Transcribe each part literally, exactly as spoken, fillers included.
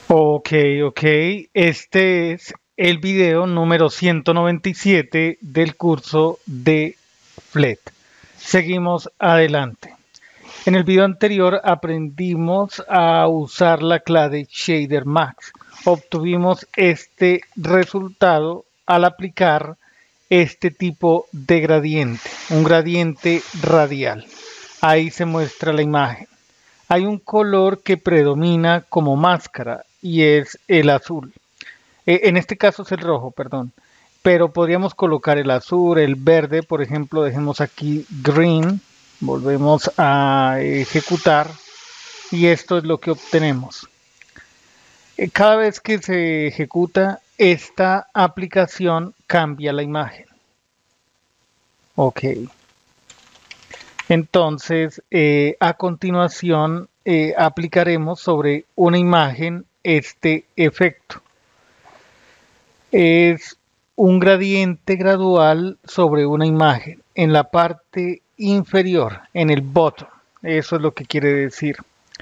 Ok, ok. Este es el video número ciento noventa y siete del curso de Flet. Seguimos adelante. En el video anterior aprendimos a usar la clave Shader Max. Obtuvimos este resultado al aplicar este tipo de gradiente, un gradiente radial. Ahí se muestra la imagen. Hay un color que predomina como máscara y es el azul. Eh, en este caso es el rojo, perdón. Pero podríamos colocar el azul, el verde, por ejemplo, dejemos aquí green, volvemos a ejecutar y esto es lo que obtenemos. Eh, cada vez que se ejecuta esta aplicación cambia la imagen. Ok. Entonces, eh, a continuación, eh, aplicaremos sobre una imagen este efecto. Es un gradiente gradual sobre una imagen en la parte inferior, en el bottom. Eso es lo que quiere decir.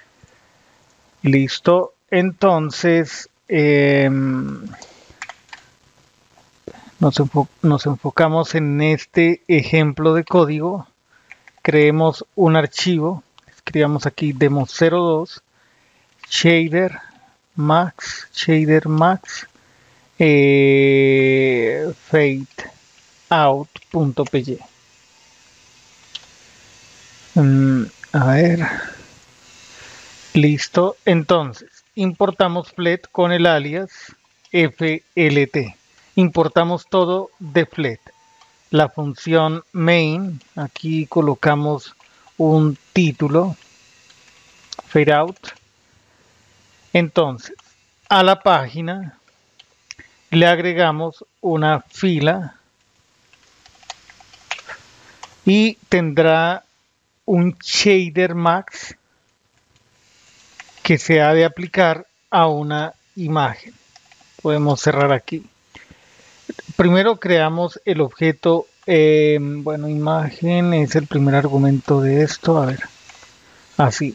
Listo. Entonces, eh, nos, enfo nos enfocamos en este ejemplo de código. Creemos un archivo, escribamos aquí demo cero dos, shader max, shader max, eh, fade out.py. Mm, a ver, listo. Entonces, importamos Flet con el alias flt. Importamos todo de Flet. La función main, aquí colocamos un título, fade out. Entonces, a la página le agregamos una fila y tendrá un shader max que se ha de aplicar a una imagen. Podemos cerrar aquí. Primero creamos el objeto, eh, bueno, imagen es el primer argumento de esto. A ver, así.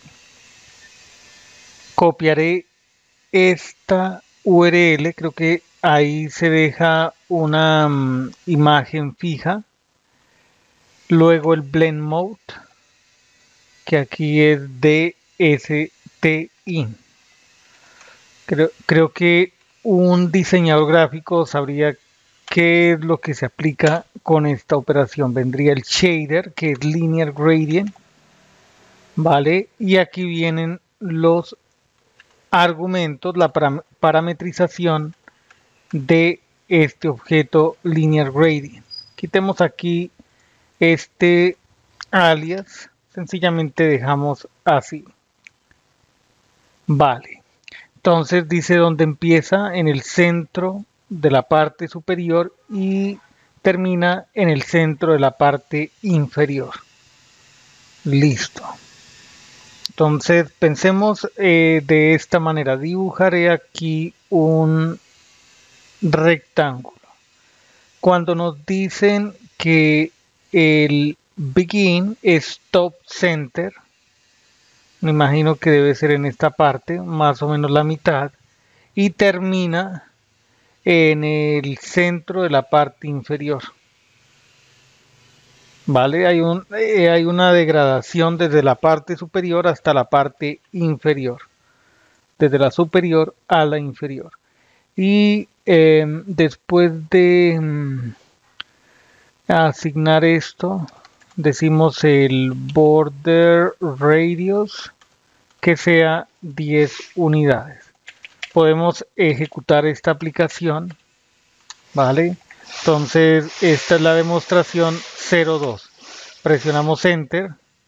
Copiaré esta U R L, creo que ahí se deja una um, imagen fija. Luego el blend mode, que aquí es D S T in. Creo, creo que un diseñador gráfico sabría qué es lo que se aplica con esta operación. Vendría el shader, que es linear gradient, ¿vale? Y aquí vienen los argumentos, la parametrización de este objeto linear gradient. Quitemos aquí este alias, sencillamente dejamos así. Vale. Entonces dice dónde empieza en el centro de la parte superior y termina en el centro de la parte inferior. Listo. Entonces pensemos eh, de esta manera. Dibujaré aquí un rectángulo. Cuando nos dicen que el begin es top center, me imagino que debe ser en esta parte, más o menos la mitad, y termina en el centro de la parte inferior. ¿Vale? Hay, un, eh, hay una degradación desde la parte superior hasta la parte inferior. Desde la superior a la inferior. Y eh, después de mm, asignar esto, decimos el border radius que sea diez unidades. Podemos ejecutar esta aplicación, ¿vale? Entonces, esta es la demostración cero dos. Presionamos Enter.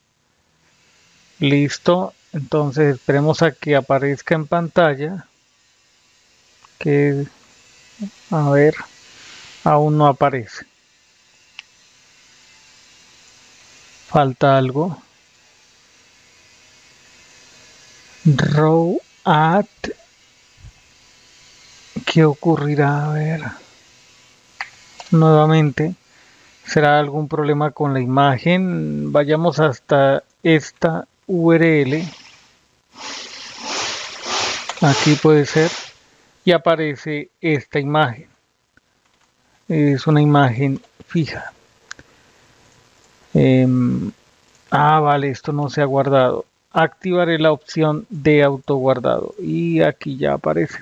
Listo. Entonces, esperemos a que aparezca en pantalla. Que, a ver, aún no aparece. Falta algo. Row at. ¿Qué ocurrirá? A ver. Nuevamente. ¿Será algún problema con la imagen? Vayamos hasta esta U R L. Aquí puede ser. Y aparece esta imagen. Es una imagen fija. Eh, ah, vale, esto no se ha guardado. Activaré la opción de autoguardado. Y aquí ya aparece.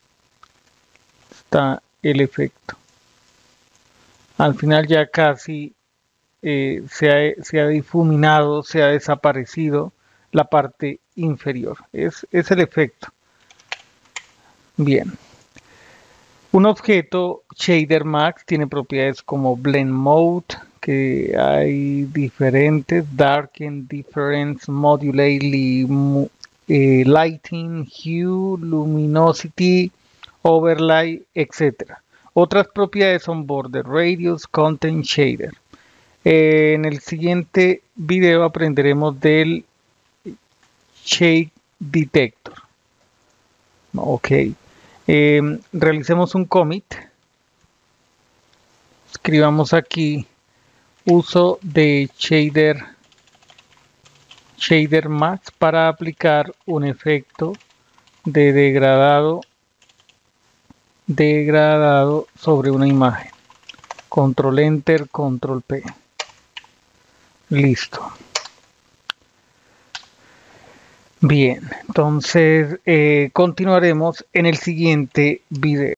Está el efecto. Al final ya casi eh, se, ha, se ha difuminado, se ha desaparecido la parte inferior. Es, es el efecto. Bien. Un objeto Shader Max tiene propiedades como Blend Mode, que hay diferentes, Darken, Difference, Modulate, eh, Lighting, Hue, Luminosity, Overlay, etcétera. Otras propiedades son Border Radius, Content Shader. Eh, en el siguiente video aprenderemos del Shade Detector. Ok. Eh, realicemos un commit. Escribamos aquí uso de shader shader max para aplicar un efecto de degradado degradado sobre una imagen. Control enter, control P. Listo. Bien, entonces eh, continuaremos en el siguiente video.